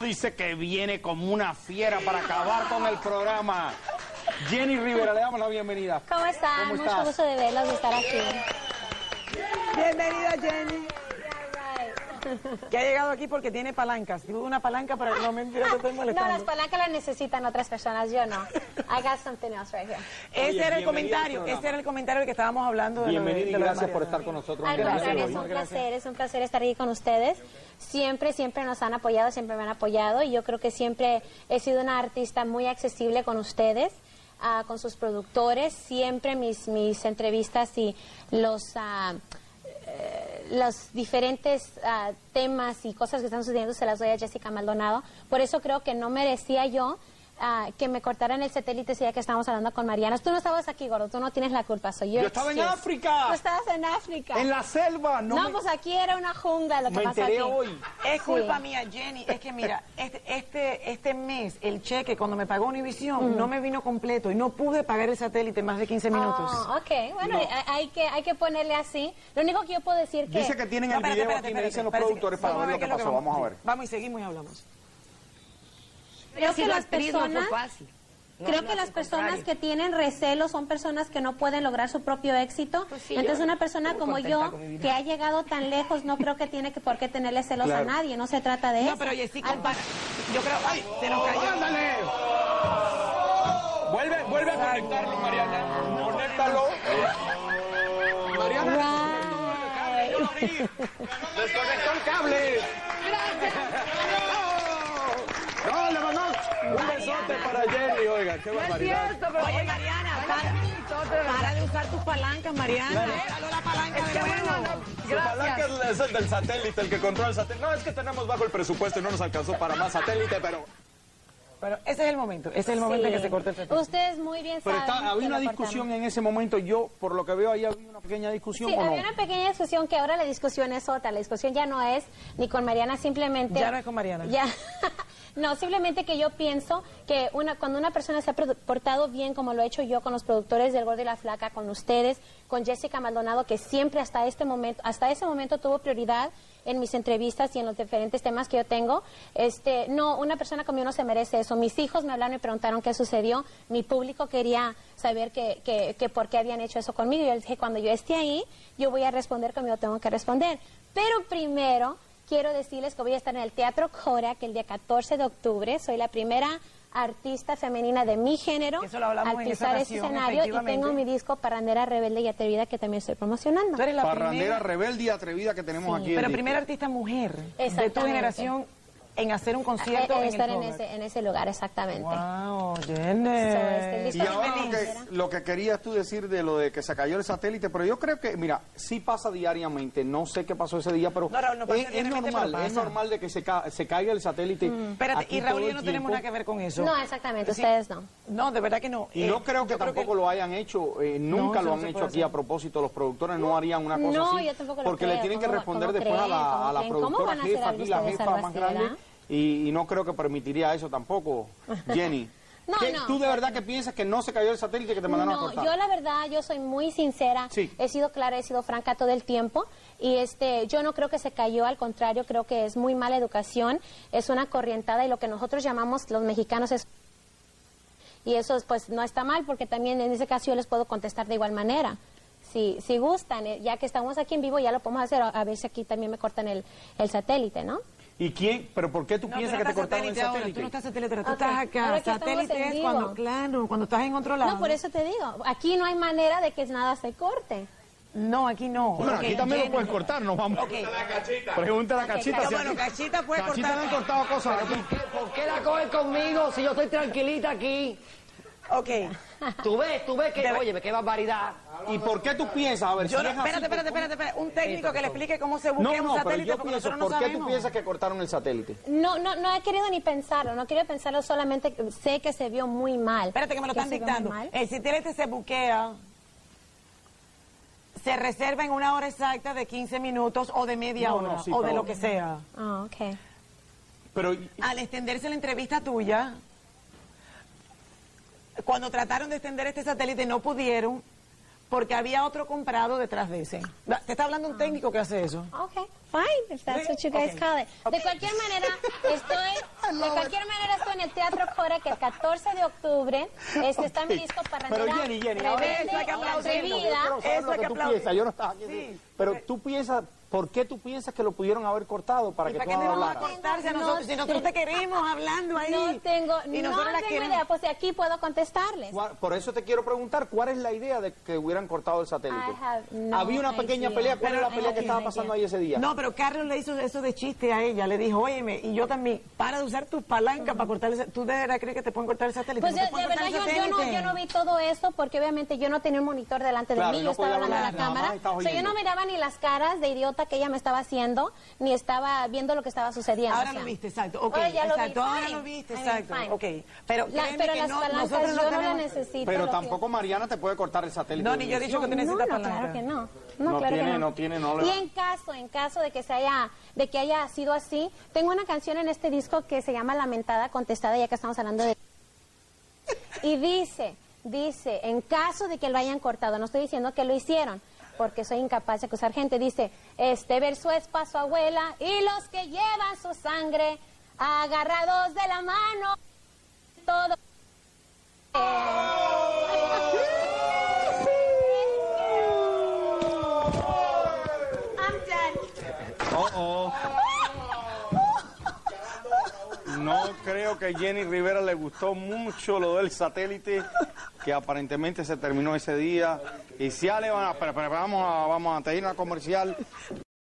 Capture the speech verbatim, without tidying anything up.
Dice que viene como una fiera para acabar con el programa. Jenny Rivera, le damos la bienvenida. ¿Cómo están? ¿Cómo Mucho estás? gusto de verlos, de estar aquí. Bienvenida, Jenny. Que ha llegado aquí porque tiene palancas. Tuvo una palanca, pero no, mentira, te estoy No, molestando. las palancas las necesitan otras personas, yo no. I got something else right here. Ese Oye, era bienvenida el comentario, al ese programa. era el comentario del que estábamos hablando. De lo de- Bienvenida y de lo de gracias por Mariana. estar con nosotros. Al en el día contrario, de es hoy. un placer, es un placer estar aquí con ustedes. Siempre, siempre nos han apoyado, siempre me han apoyado y yo creo que siempre he sido una artista muy accesible con ustedes, ah, con sus productores. Siempre mis, mis entrevistas y los... ah, eh, los diferentes ah, temas y cosas que están sucediendo se las doy a Jessica Maldonado. Por eso creo que no merecía yo ah, que me cortaran el satélite si ya que estábamos hablando con Mariana. Tú no estabas aquí, gordo, tú no tienes la culpa, soy yo. Yo estaba en África. Tú estabas en África. En la selva. No, No, me, pues aquí era una jungla lo que me pasó enteré aquí. hoy. Es Sí. culpa mía, Jenny. Es que mira, este, este, este mes, el cheque, cuando me pagó Univision, no me vino completo y no pude pagar el satélite en más de quince minutos. Oh, ok, bueno, hay, hay que, hay que ponerle así. Lo único que yo puedo decir que... Dice que tienen No, el espérate, video espérate, aquí, me espérate, dicen los espérate, productores para vamos ver lo qué que es pasó. Vamos a ver. Vamos y seguimos y hablamos. Creo que sido las actriz no fue personas... fácil. No, Creo no, que al las personas contrario. que tienen recelo son personas que no pueden lograr su propio éxito. Pues sí, Entonces yo una persona estoy como contenta yo, con mi vida. que ha llegado tan lejos, no creo que tiene que por qué tenerle celos Claro. a nadie. No se trata de No, eso. pero Jessica, Al- para- yo creo... ¡Ay! Se nos cayó. ¡Ándale! Vuelve, vuelve a conectarlo, Mariana. Conéctalo. Mariana. Right. Desconectó el cable. No, le mandó un besote para Jenny, oiga, qué barbaridad. Oye, Mariana, para, para de usar tus palancas, Mariana. Déjalo la palanca de nuevo. Su palanca es el del satélite, el que controla el satélite. No, es que tenemos bajo el presupuesto y no nos alcanzó para más satélite, pero... Pero ese es el momento, ese es el momento en que se corta el satélite. Ustedes muy bien Pero saben está, había que una lo discusión cortaron. en ese momento. Yo, por lo que veo ahí, había una pequeña discusión, Sí, ¿o no? había una pequeña discusión que ahora la discusión es otra. La discusión ya no es ni con Mariana, simplemente... Ya no es con Mariana. Ya. No, simplemente que yo pienso que una, cuando una persona se ha produ- portado bien, como lo he hecho yo con los productores del Gordo y la Flaca, con ustedes, con Jessica Maldonado, que siempre hasta este momento, hasta ese momento tuvo prioridad en mis entrevistas y en los diferentes temas que yo tengo, este, no, una persona como yo no se merece eso. Mis hijos me hablaron y preguntaron qué sucedió, mi público quería saber que, que, que por qué habían hecho eso conmigo, y yo les dije, cuando yo esté ahí, yo voy a responder como yo tengo que responder. Pero primero, quiero decirles que voy a estar en el Teatro Korak el día catorce de octubre, soy la primera artista femenina de mi género Eso lo hablamos al en esa pisar ese ocasión, escenario, y efectivamente. tengo mi disco Parrandera Rebelde y Atrevida que también estoy promocionando. Tú eres la Parrandera primera, rebelde y atrevida que tenemos aquí. en pero disco. primera artista mujer de tu Exactamente. generación en hacer un Eh, concierto eh, en estar el en Kodak. ese, en ese lugar, exactamente. Wow, So, este, Jenny. listo. Y ahora lo Feliz. que, lo que querías tú decir de lo de que se cayó el satélite, pero yo creo que, mira, sí pasa diariamente, no sé qué pasó ese día, pero No, no, no pasa es, es diariamente, normal, pero es pasa. normal de que se, ca- se caiga el satélite. Espérate, aquí y Raúl todo y el yo no tenemos tiempo. nada que ver con eso. No, exactamente, Sí. ustedes no. No, de verdad que no. Y Eh, no creo que yo creo tampoco lo hayan hecho, eh, nunca eso lo no han se hecho puede aquí a hacer. propósito, los productores no harían una cosa No, así, yo tampoco lo porque le creo. tienen que ¿Cómo- responder cómo después a creen? la, ¿Cómo a la creen? ¿Cómo productora van a hacer jefa, algo aquí la ustedes, jefa más Salvacera? grande, y, y no creo que permitiría eso tampoco, Jenny. No, ¿Qué- no. ¿Tú de verdad que piensas que no se cayó el satélite que te mandaron a No, cortar? yo la verdad, yo soy muy sincera, Sí. he sido clara, he sido franca todo el tiempo, y este, yo no creo que se cayó, al contrario, creo que es muy mala educación, es una corrientada, y lo que nosotros llamamos los mexicanos es... Y eso pues no está mal, porque también en ese caso yo les puedo contestar de igual manera. Si, si gustan, eh, ya que estamos aquí en vivo, ya lo podemos hacer, a, a ver si aquí también me cortan el, el satélite, ¿no? ¿Y quién? ¿Pero por qué tú No, piensas tú que no te estás cortaron el satélite ahora, satélite? tú no estás satélite, ahora, tú Ok, estás ahora acá. que estamos Satélite en es vivo. cuando, claro, cuando estás en otro lado. No, por eso te digo, aquí no hay manera de que nada se corte. No, aquí no. Bueno, Ok, aquí también Jenny. lo puedes cortar, nos vamos. Ok. Pregúntale a Cachita. Cachita. si Bueno, aquí- Cachita puede Cachita cortar. le han cortado cosas aquí. ¿Por qué la coges conmigo si yo estoy tranquilita aquí? Ok. Tú ves, tú ves que, oye, qué barbaridad. ¿Y por qué tú piensas? A ver, Yo si no, es así, espérate, espérate, ¿por- espérate, espérate. Un técnico que le explique cómo se No, buquea un no, pero satélite, yo porque pienso, nosotros no ¿por qué tú sabemos. piensas que cortaron el satélite? No, no, no he querido ni pensarlo, no he querido pensarlo, solamente sé que se vio muy mal. Espérate que me lo están se vio dictando. muy mal. El satélite se buquea, se reserva en una hora exacta de quince minutos o de media No, hora, no, sí, o de pero- lo que sea. Ah, ok. Pero, Al extenderse la entrevista tuya, cuando trataron de extender este satélite no pudieron porque había otro comprado detrás de ese. Te está hablando un técnico que hace eso. Okay, fine, if that's what you guys Okay. call it. De cualquier manera, estoy, de cualquier manera estoy en el Teatro Cora, que el catorce de octubre este, está mi disco para Pero Jenny, Jenny, ahora Rebelde eso hay que y aplaudirlo. Atrevida. Quiero saber Eso lo hay que que tú aplaudir. piensas, yo no estaba aquí. Sí. Pero tú piensas, ¿por qué tú piensas que lo pudieron haber cortado para ¿Y que para tú qué te no vamos a hablaras? cortarse a No nosotros? Si nosotros te queremos hablando ahí. No tengo, y no nosotros la tengo queremos. idea, pues de aquí puedo contestarles. ¿Cuál- Por eso te quiero preguntar, ¿cuál es la idea de que hubieran cortado el satélite? I have no Había una pequeña idea. pelea, ¿cuál Pero, era la pelea ok, que estaba ok. pasando ahí ese día? No, pero Carlos le hizo eso de chiste a ella. Le dijo, óyeme, y yo también, para de usar tus palancas para cortar el satélite. ¿Tú de verdad crees que te pueden cortar el satélite? Pues No yo, te pueden de verdad, cortar yo, el yo, no, satélite. yo no vi todo eso porque obviamente yo no tenía un monitor delante de Claro, mí, y yo no estaba podía hablando a la hablar, nada más cámara. estabas O sea, yo oyendo. no miraba ni las caras de idiota que ella me estaba haciendo, ni estaba viendo lo que estaba sucediendo. Ahora o sea. lo viste, exacto. Ok, Ahora ya lo vi, exacto. Ahora fine. lo viste, I mean, exacto. fine. Ok. Pero, La- créeme pero que las no, palancas nosotros yo no no las tenemos... necesito. Pero lo tampoco Mariana te puede cortar el satélite. No, ni yo he dicho que tú No, necesitas no, palanca. claro que no. No, No claro tiene, que no. no tiene, no le Y va. en caso, en caso de que se haya, de que haya sido así, tengo una canción en este disco que se llama Lamentada Contestada, ya que estamos hablando de... Y dice, dice, en caso de que lo hayan cortado, no estoy diciendo que lo hicieron, porque soy incapaz de acusar gente, dice, este verso es para su abuela y los que llevan su sangre agarrados de la mano, todo... I'm done. Oh, oh. No creo que Jenny Rivera le gustó mucho lo del satélite, que aparentemente se terminó ese día. Y si ya le van a, pero, pero vamos a, vamos a tener una comercial